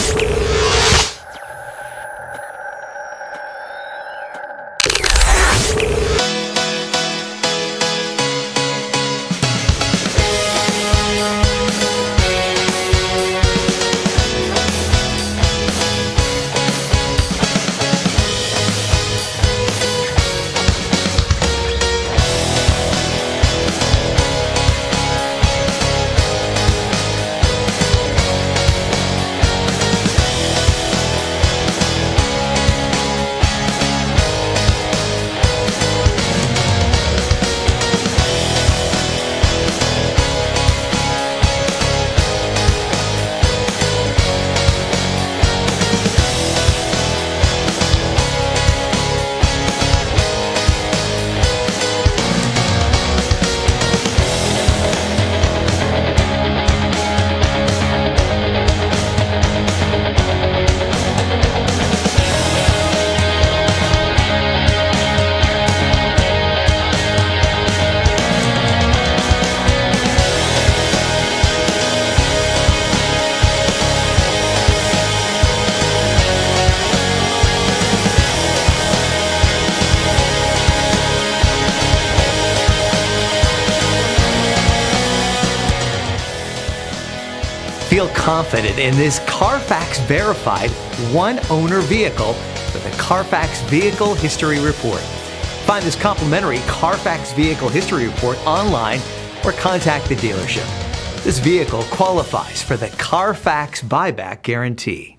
Feel confident in this Carfax verified one-owner vehicle with a Carfax Vehicle History Report. Find this complimentary Carfax Vehicle History Report online or contact the dealership. This vehicle qualifies for the Carfax Buyback Guarantee.